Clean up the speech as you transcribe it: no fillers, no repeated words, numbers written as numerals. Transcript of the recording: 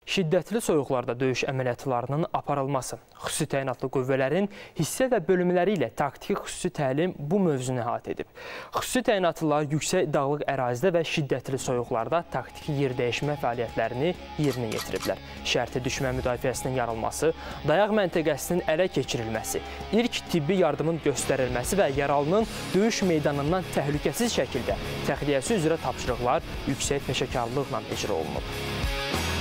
Şiddətli soyuqlarda döyüş əməliyyatlarının aparılması, xüsusi təyinatlı qüvvələrin hissə və bölümləri ilə taktiki xüsusi təlim bu mövzunu əhatə edib. Xüsusi təyinatlılar yüksək dağlıq ərazidə və şiddətli soyuqlarda taktiki yerdəyişmə fəaliyyətlərini yerinə yetiriblər. Şərti düşmən müdafiəsinin yarılması, dayaq məntəqəsinin ələ keçirilməsi, ilk tibbi yardımın göstərilməsi və yaralının döyüş meydanından təhlükəsiz şəkildə təxliyəsi üzrə tapşırıqlar yüksək peşəkarlıqla icra olunub.